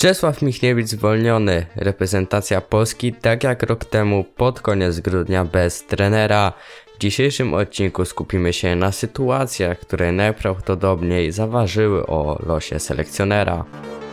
Czesław Michniewicz zwolniony, reprezentacja Polski tak jak rok temu pod koniec grudnia bez trenera. W dzisiejszym odcinku skupimy się na sytuacjach, które najprawdopodobniej zaważyły o losie selekcjonera.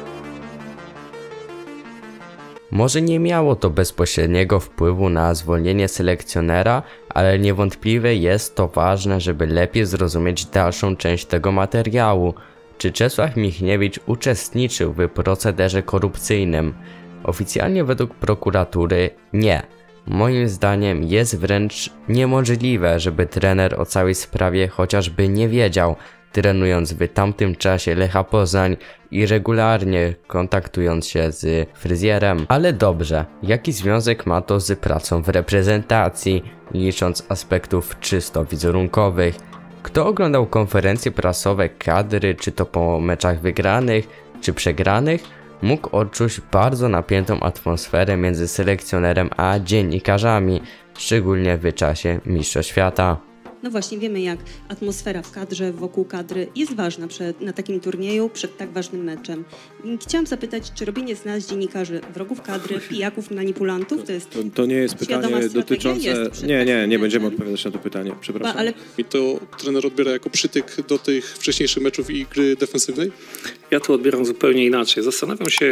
Może nie miało to bezpośredniego wpływu na zwolnienie selekcjonera, ale niewątpliwie jest to ważne, żeby lepiej zrozumieć dalszą część tego materiału. Czy Czesław Michniewicz uczestniczył w procederze korupcyjnym? Oficjalnie według prokuratury nie. Moim zdaniem jest wręcz niemożliwe, żeby trener o całej sprawie chociażby nie wiedział, trenując w tamtym czasie Lecha Poznań i regularnie kontaktując się z fryzjerem. Ale dobrze, jaki związek ma to z pracą w reprezentacji, licząc aspektów czysto wizerunkowych? Kto oglądał konferencje prasowe kadry, czy to po meczach wygranych, czy przegranych, mógł odczuć bardzo napiętą atmosferę między selekcjonerem a dziennikarzami, szczególnie w czasie Mistrzostw Świata. No właśnie, wiemy jak atmosfera w kadrze, wokół kadry jest ważna na takim turnieju, przed tak ważnym meczem. I chciałam zapytać, czy robienie z nas dziennikarzy wrogów kadry, pijaków, manipulantów, to nie jest pytanie dotyczące... Nie będziemy odpowiadać na to pytanie, przepraszam. I to trener odbiera jako przytyk do tych wcześniejszych meczów i gry defensywnej? Ja to odbieram zupełnie inaczej. Zastanawiam się,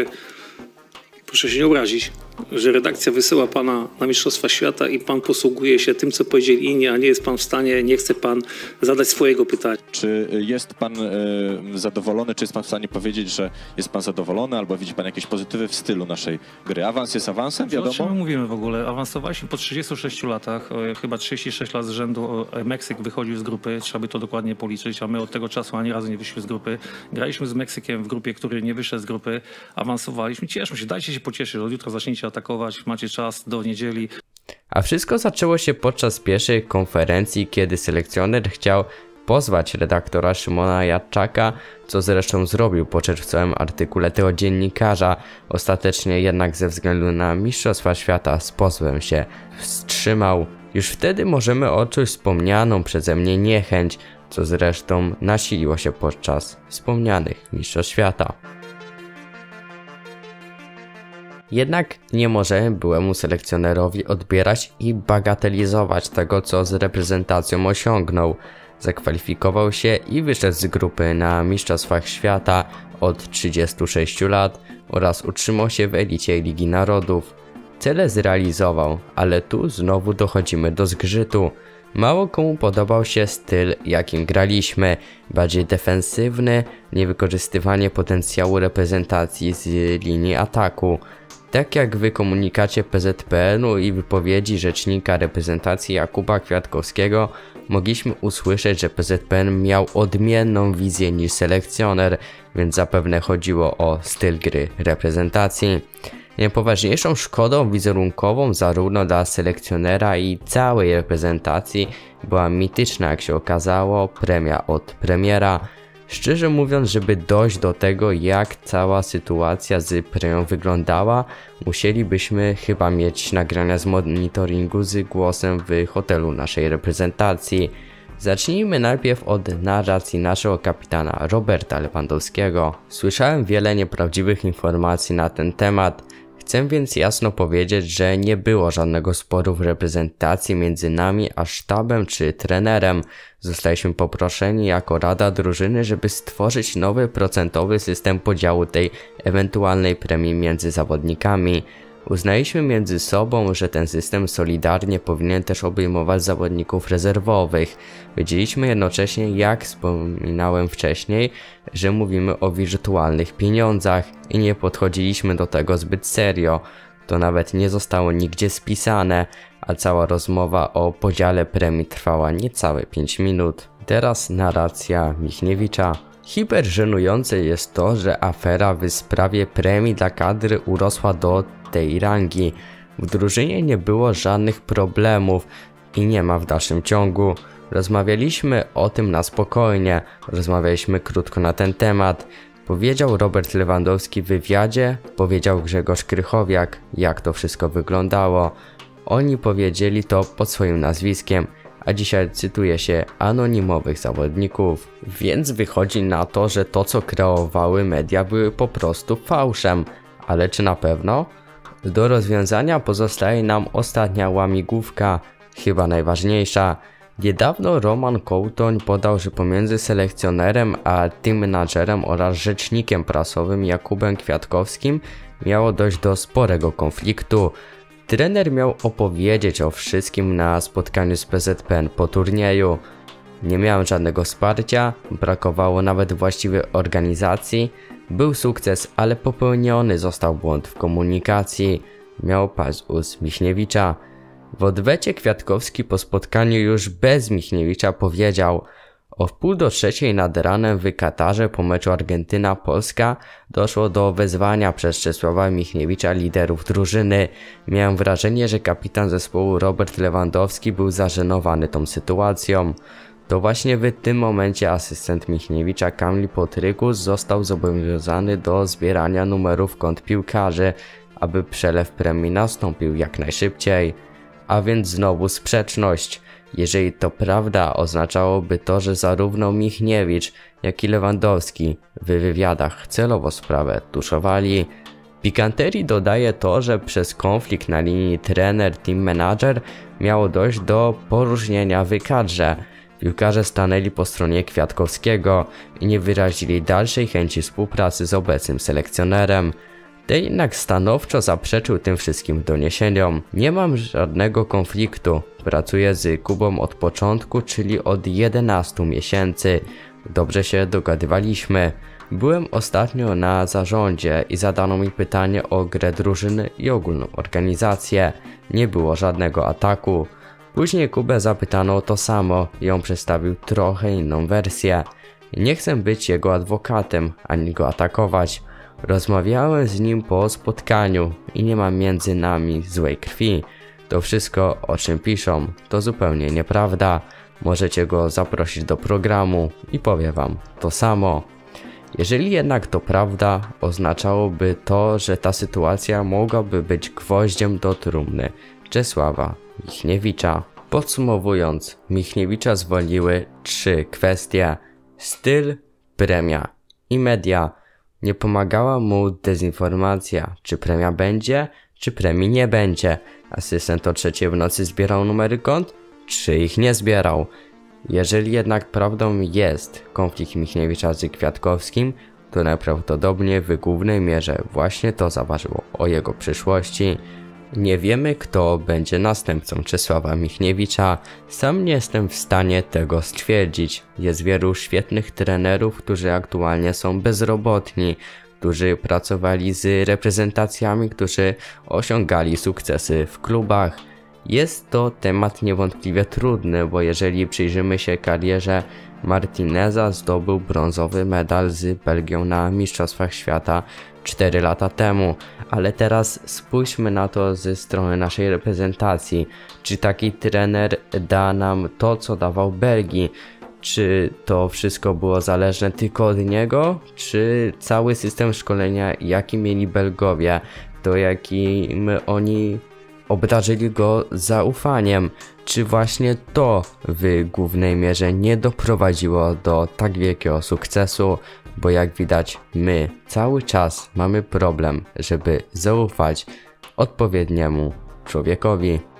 proszę się nie obrazić, że redakcja wysyła pana na Mistrzostwa Świata i pan posługuje się tym, co powiedzieli inni, a nie jest pan w stanie, nie chce pan zadać swojego pytania. Czy jest pan zadowolony, czy jest pan w stanie powiedzieć, że jest pan zadowolony, albo widzi pan jakieś pozytywy w stylu naszej gry? Awans jest awansem, wiadomo? O czym my mówimy w ogóle? Awansowaliśmy po 36 latach, chyba 36 lat z rzędu. Meksyk wychodził z grupy, trzeba by to dokładnie policzyć, a my od tego czasu ani razu nie wyszliśmy z grupy. Graliśmy z Meksykiem w grupie, który nie wyszedł z grupy, awansowaliśmy. Cieszmy się, dajcie się pocieszyć, od jutra zaczniecie atakować, macie czas do niedzieli. A wszystko zaczęło się podczas pierwszej konferencji, kiedy selekcjoner chciał pozwać redaktora Szymona Jadczaka, co zresztą zrobił po czerwcowym artykule tego dziennikarza. Ostatecznie jednak ze względu na Mistrzostwa Świata z pozwem się wstrzymał. Już wtedy możemy odczuć wspomnianą przeze mnie niechęć, co zresztą nasiliło się podczas wspomnianych Mistrzostw Świata. Jednak nie możemy byłemu selekcjonerowi odbierać i bagatelizować tego, co z reprezentacją osiągnął. Zakwalifikował się i wyszedł z grupy na Mistrzostwach Świata od 36 lat oraz utrzymał się w elicie Ligi Narodów. Cele zrealizował, ale tu znowu dochodzimy do zgrzytu. Mało komu podobał się styl, jakim graliśmy, bardziej defensywny, niewykorzystywanie potencjału reprezentacji z linii ataku. Tak jak w komunikacie PZPN-u i wypowiedzi rzecznika reprezentacji Jakuba Kwiatkowskiego mogliśmy usłyszeć, że PZPN miał odmienną wizję niż selekcjoner, więc zapewne chodziło o styl gry reprezentacji. Najpoważniejszą szkodą wizerunkową zarówno dla selekcjonera i całej reprezentacji była mityczna, jak się okazało, premia od premiera. Szczerze mówiąc, żeby dojść do tego, jak cała sytuacja z premią wyglądała, musielibyśmy chyba mieć nagrania z monitoringu z głosem w hotelu naszej reprezentacji. Zacznijmy najpierw od narracji naszego kapitana Roberta Lewandowskiego. Słyszałem wiele nieprawdziwych informacji na ten temat. Chcę więc jasno powiedzieć, że nie było żadnego sporu w reprezentacji między nami a sztabem czy trenerem. Zostaliśmy poproszeni jako rada drużyny, żeby stworzyć nowy procentowy system podziału tej ewentualnej premii między zawodnikami. Uznaliśmy między sobą, że ten system solidarnie powinien też obejmować zawodników rezerwowych. Wiedzieliśmy jednocześnie, jak wspominałem wcześniej, że mówimy o wirtualnych pieniądzach i nie podchodziliśmy do tego zbyt serio. To nawet nie zostało nigdzie spisane, a cała rozmowa o podziale premii trwała niecałe 5 minut. Teraz narracja Michniewicza. Hiperżenujące jest to, że afera w sprawie premii dla kadry urosła do tej rangi. W drużynie nie było żadnych problemów i nie ma w dalszym ciągu. Rozmawialiśmy o tym na spokojnie, rozmawialiśmy krótko na ten temat. Powiedział Robert Lewandowski w wywiadzie, powiedział Grzegorz Krychowiak, jak to wszystko wyglądało. Oni powiedzieli to pod swoim nazwiskiem, a dzisiaj cytuje się anonimowych zawodników. Więc wychodzi na to, że to co kreowały media były po prostu fałszem. Ale czy na pewno? Do rozwiązania pozostaje nam ostatnia łamigłówka, chyba najważniejsza. Niedawno Roman Kołtoń podał, że pomiędzy selekcjonerem a team managerem oraz rzecznikiem prasowym Jakubem Kwiatkowskim miało dojść do sporego konfliktu. Trener miał opowiedzieć o wszystkim na spotkaniu z PZPN po turnieju. Nie miałem żadnego wsparcia, brakowało nawet właściwej organizacji. Był sukces, ale popełniony został błąd w komunikacji. Miał paść z ust Michniewicza. W odwecie Kwiatkowski po spotkaniu już bez Michniewicza powiedział: o 2:30 nad ranem w Katarze po meczu Argentyna-Polska doszło do wezwania przez Czesława Michniewicza liderów drużyny. Miałem wrażenie, że kapitan zespołu Robert Lewandowski był zażenowany tą sytuacją. To właśnie w tym momencie asystent Michniewicza Kamil Potrykus został zobowiązany do zbierania numerów kont piłkarzy, aby przelew premii nastąpił jak najszybciej. A więc znowu sprzeczność. Jeżeli to prawda, oznaczałoby to, że zarówno Michniewicz, jak i Lewandowski w wywiadach celowo sprawę tuszowali. Pikanterii dodaje to, że przez konflikt na linii trener-team manager miało dojść do poróżnienia w kadrze. Piłkarze stanęli po stronie Kwiatkowskiego i nie wyrazili dalszej chęci współpracy z obecnym selekcjonerem. Ten jednak stanowczo zaprzeczył tym wszystkim doniesieniom. Nie mam żadnego konfliktu. Pracuję z Kubą od początku, czyli od 11 miesięcy. Dobrze się dogadywaliśmy. Byłem ostatnio na zarządzie i zadano mi pytanie o grę drużyny i ogólną organizację. Nie było żadnego ataku. Później Kubę zapytano o to samo i on przedstawił trochę inną wersję. Nie chcę być jego adwokatem, ani go atakować. Rozmawiałem z nim po spotkaniu i nie ma między nami złej krwi. To wszystko, o czym piszą, to zupełnie nieprawda. Możecie go zaprosić do programu i powie wam to samo. Jeżeli jednak to prawda, oznaczałoby to, że ta sytuacja mogłaby być gwoździem do trumny Czesława Michniewicza. Podsumowując, Michniewicza zwoliły 3 kwestie: styl, premia i media. Nie pomagała mu dezinformacja, czy premia będzie, czy premii nie będzie. Asystent o 3:00 w nocy zbierał numery kont, czy ich nie zbierał. Jeżeli jednak prawdą jest konflikt Michniewicza z Kwiatkowskim, to najprawdopodobniej w głównej mierze właśnie to zaważyło o jego przyszłości. Nie wiemy, kto będzie następcą Czesława Michniewicza. Sam nie jestem w stanie tego stwierdzić. Jest wielu świetnych trenerów, którzy aktualnie są bezrobotni, którzy pracowali z reprezentacjami, którzy osiągali sukcesy w klubach. Jest to temat niewątpliwie trudny, bo jeżeli przyjrzymy się karierze Martineza, zdobył brązowy medal z Belgią na Mistrzostwach Świata 4 lata temu, ale teraz spójrzmy na to ze strony naszej reprezentacji. Czy taki trener da nam to, co dawał Belgii? Czy to wszystko było zależne tylko od niego? Czy cały system szkolenia, jaki mieli Belgowie, to jakim oni obdarzyli go zaufaniem? Czy właśnie to w głównej mierze nie doprowadziło do tak wielkiego sukcesu? Bo jak widać, my cały czas mamy problem, żeby zaufać odpowiedniemu człowiekowi.